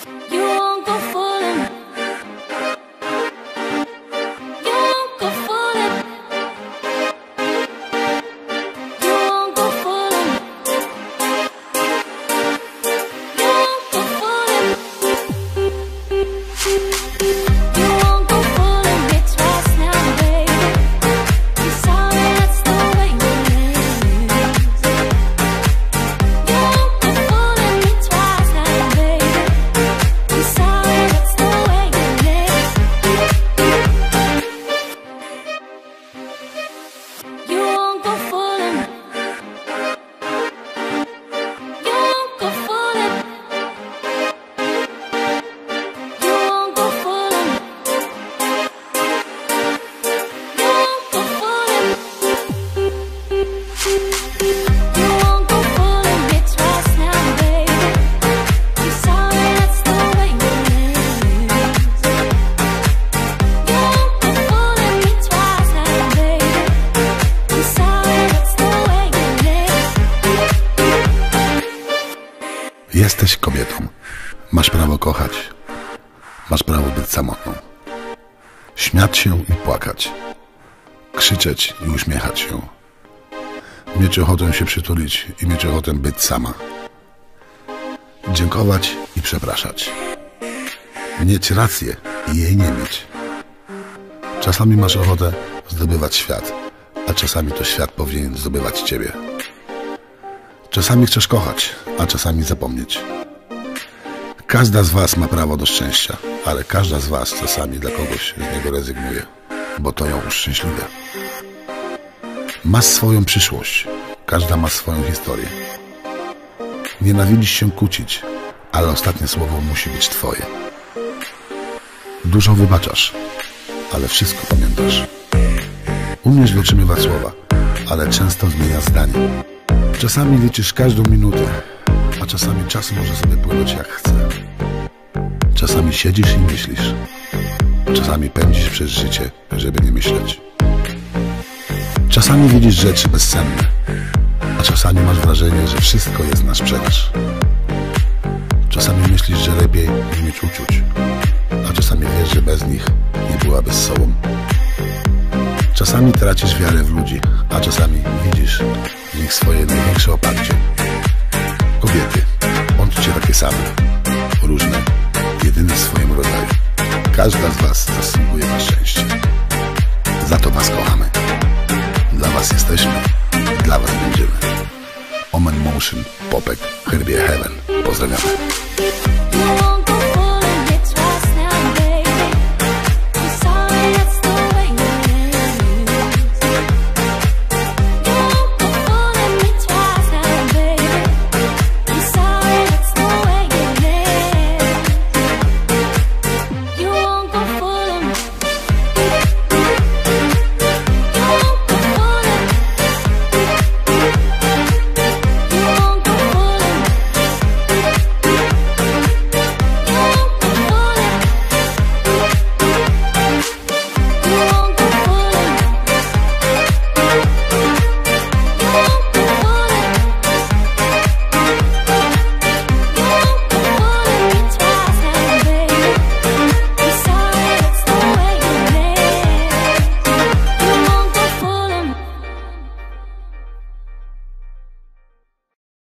You won't go fooling. You won't go fooling. You won't go fooling. You won't go fooling. You won't go fooling me twice now, baby. You saw that's the way it is. You won't go fooling me twice now, baby. You saw that's the way it is. You won't go fooling. You won't go fooling. You won't go fooling. You won't go fooling. You won't go fooling me twice now, baby. You saw that's the way it is. You won't go fooling me twice now, baby. You saw that's the way it is. Jesteś kobietą. Masz prawo kochać. Masz prawo być samotną. Śmiać się i płakać. Krzyczeć i uśmiechać się. Mieć ochotę się przytulić i mieć ochotę być sama. Dziękować i przepraszać. Mieć rację i jej nie mieć. Czasami masz ochotę zdobywać świat, a czasami to świat powinien zdobywać ciebie. Czasami chcesz kochać, a czasami zapomnieć. Każda z was ma prawo do szczęścia, ale każda z was czasami dla kogoś z niego rezygnuje, bo to ją uszczęśliwia. Masz swoją przyszłość, każda ma swoją historię. Nienawidzisz się kłócić, ale ostatnie słowo musi być twoje. Dużo wybaczasz, ale wszystko pamiętasz. Umiesz dotrzymywać słowa, ale często zmieniasz zdanie. Czasami liczysz każdą minutę, a czasami czas może sobie płynąć jak chce. Czasami siedzisz i myślisz. Czasami pędzisz przez życie, żeby nie myśleć. Czasami widzisz rzeczy bezcenne, a czasami masz wrażenie, że wszystko jest na sprzedaż. Czasami myślisz, że lepiej nie mieć uczuć, a czasami wiesz, że bez nich nie byłabyś sobą. Czasami tracisz wiarę w ludzi, a czasami widzisz w nich swoje największe oparcie. Kobiety, bądźcie takie same, różne, jedyne w swoim rodzaju. Każda z was zasługuje na szczęście. Za to was kochamy. Dla was jesteśmy, dla was będziemy. Omen Motion, Popek, Herbie Heaven. Pozdrawiamy.